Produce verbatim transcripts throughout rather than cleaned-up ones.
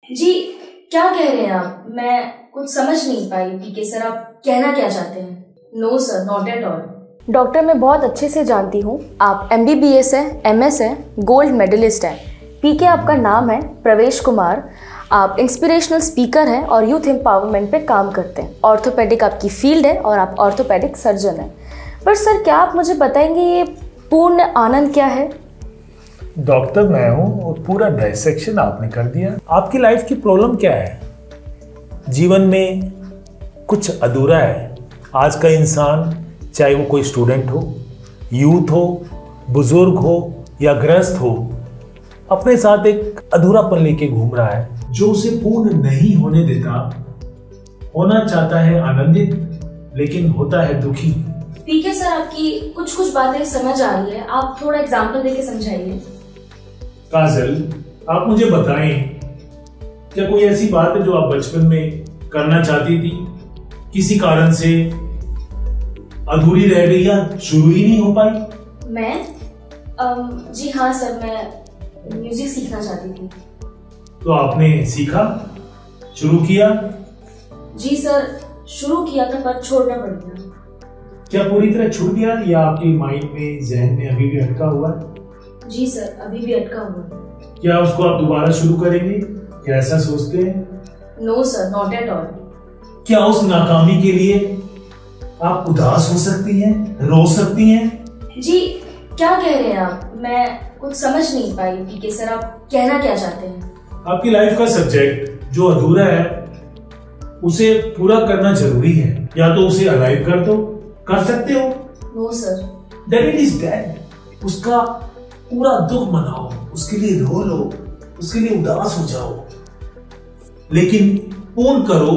जी क्या कह रहे हैं आप? मैं कुछ समझ नहीं पाई। पीके सर, आप कहना क्या चाहते हैं? No sir, not at all. Doctor, मैं बहुत अच्छे से जानती हूँ आप एम बी बी एस है, एम एस है, गोल्ड मेडलिस्ट हैं। पीके आपका नाम है प्रवेश कुमार। आप इंस्पिरेशनल स्पीकर हैं और यूथ एम्पावरमेंट पे काम करते हैं। ऑर्थोपेडिक आपकी फील्ड है और आप ऑर्थोपेडिक सर्जन हैं। पर सर, क्या आप मुझे बताएंगे ये पूर्ण आनंद क्या है? डॉक्टर मैं हूँ और पूरा डायसेक्शन आपने कर दिया। आपकी लाइफ की प्रॉब्लम क्या है? जीवन में कुछ अधूरा है। आज का इंसान, चाहे वो कोई स्टूडेंट हो, यूथ हो, बुजुर्ग हो या गृहस्थ हो, अपने साथ एक अधूरापन लेके घूम रहा है जो उसे पूर्ण नहीं होने देता। होना चाहता है आनंदित, लेकिन होता है दुखी। पीके सर, आपकी कुछ कुछ बातें समझ आ रही है, आप थोड़ा एग्जाम्पल देके समझाइए। काजल, आप मुझे बताएं, क्या कोई ऐसी बात है जो आप बचपन में करना चाहती थी, किसी कारण से अधूरी रह गई या शुरू ही नहीं हो पाई? मैं अम, जी हाँ सर, मैं म्यूजिक सीखना चाहती थी। तो आपने सीखा, शुरू किया? जी सर, शुरू किया था पर छोड़ना पड़ गया। क्या पूरी तरह छूट गया या आपके माइंड में, जहन में अभी भी अटका हुआ है? जी सर, अभी भी अटका हुआ है। क्या उसको आप दोबारा शुरू करेंगे? क्या ऐसा सोचते हैं? No sir, not at all. क्या उस नाकामी के लिए आप उदास हो सकती हैं, रो सकती हैं? जी क्या कह रहे हैं आप? मैं कुछ समझ नहीं पाई। पीके सर, आप कहना क्या चाहते हैं? आपकी लाइफ का सब्जेक्ट जो अधूरा है उसे पूरा करना जरूरी है। या तो उसे अलाइव कर दो, कर सकते हो? No sir. Then it is dead। उसका पूरा दुख मनाओ, उसके लिए रो लो, उसके लिए उदास हो जाओ, लेकिन पूर्ण करो।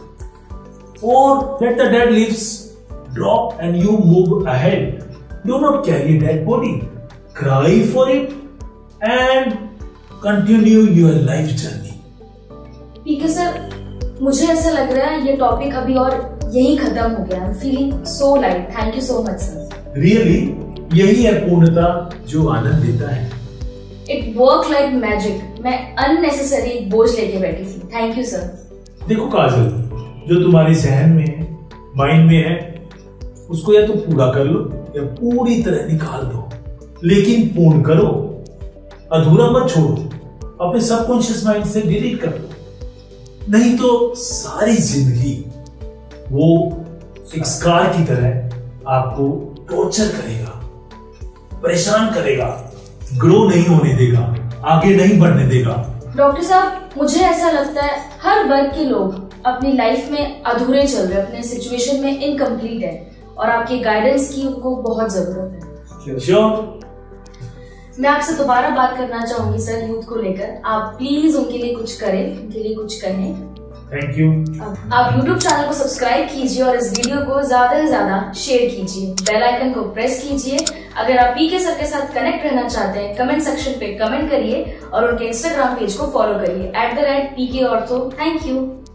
और let the dead leaves drop and you move ahead। Do not carry a dead body, cry for it and continue your life journey। PK sir, मुझे ऐसा लग रहा है ये टॉपिक अभी और यही खत्म हो गया। I am feeling so light. Thank you so much sir. Really यही है पूर्णता जो आनंद देता है। It work like magic. मैं अननेसेसरी बोझ लेके बैठी थी। Thank you sir. देखो काजल, जो तुम्हारे जहन में है, माइंड में है, उसको या तो पूरा कर लो या पूरी तरह निकाल दो, लेकिन पूर्ण करो। अधूरा मत छोड़ो, अपने सबकॉन्शियस माइंड से डिलीट कर दो, नहीं तो सारी जिंदगी वो एक स्कार की तरह आपको टॉर्चर करेगा, परेशान करेगा, ग्रो नहीं होने देगा, आगे नहीं बढ़ने देगा। डॉक्टर साहब, मुझे ऐसा लगता है हर वर्ग के लोग अपनी लाइफ में अधूरे चल रहे, अपने सिचुएशन में इनकम्प्लीट है और आपके गाइडेंस की उनको बहुत जरूरत है। श्योर। मैं आपसे दोबारा बात करना चाहूंगी सर, यूथ को लेकर। आप प्लीज उनके लिए कुछ करें, उनके लिए कुछ कहें। Thank you. आप यूट्यूब चैनल को सब्सक्राइब कीजिए और इस वीडियो को ज्यादा से ज्यादा शेयर कीजिए। बेल आइकन को प्रेस कीजिए। अगर आप पीके सर के साथ कनेक्ट रहना चाहते हैं, कमेंट सेक्शन पे कमेंट करिए और उनके इंस्टाग्राम पेज को फॉलो करिए at the rate PK ortho. Thank you.